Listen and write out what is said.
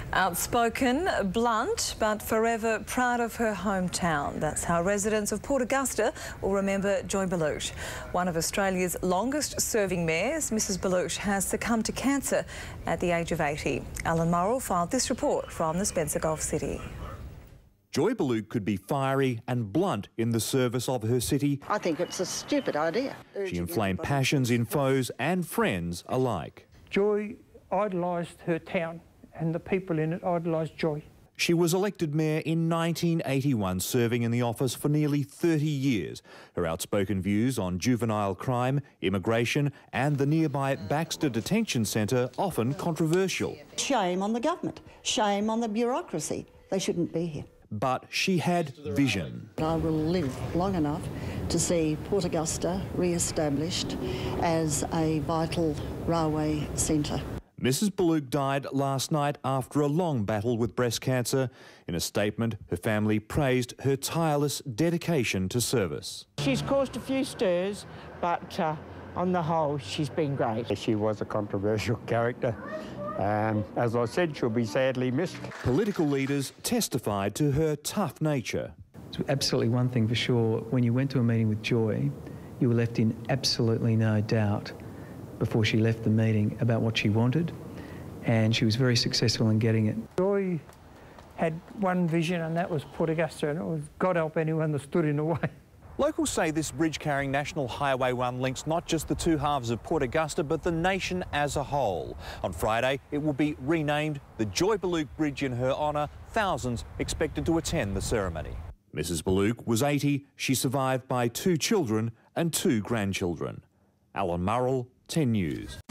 Outspoken, blunt, but forever proud of her hometown. That's how residents of Port Augusta will remember Joy Baluch. One of Australia's longest-serving mayors, Mrs Baluch has succumbed to cancer at the age of 80. Alan Murrell filed this report from the Spencer Gulf City. Joy Baluch could be fiery and blunt in the service of her city. I think it's a stupid idea. She inflamed passions in foes and friends alike. Joy idolised her town, and the people in it idolised Joy. She was elected mayor in 1981, serving in the office for nearly 30 years. Her outspoken views on juvenile crime, immigration and the nearby Baxter Detention Centre often controversial. Shame on the government. Shame on the bureaucracy. They shouldn't be here. But she had vision. I will live long enough to see Port Augusta re-established as a vital railway centre. Mrs Baluch died last night after a long battle with breast cancer. In a statement, her family praised her tireless dedication to service. She's caused a few stirs, but on the whole, she's been great. She was a controversial character. As I said, she'll be sadly missed. Political leaders testified to her tough nature. It's absolutely one thing for sure, when you went to a meeting with Joy, you were left in absolutely no doubt before she left the meeting about what she wanted, and she was very successful in getting it. Joy had one vision, and that was Port Augusta, and it was God help anyone that stood in the way. Locals say this bridge carrying National Highway 1 links not just the two halves of Port Augusta but the nation as a whole. On Friday it will be renamed the Joy Baluch Bridge in her honour. Thousands expected to attend the ceremony. Mrs Baluch was 80. She survived by 2 children and 2 grandchildren. Alan Murrell, 10 News.